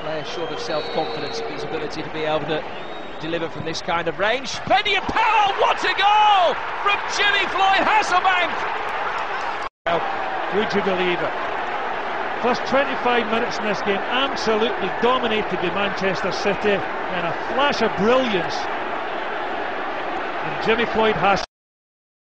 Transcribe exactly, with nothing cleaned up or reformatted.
player short of self-confidence of his ability to be able to deliver from this kind of range. Plenty of power, what a goal from Jimmy Floyd Hasselbaink! Would you believe it? First twenty-five minutes in this game absolutely dominated by Manchester City, and a flash of brilliance, and Jimmy Floyd Hasselbaink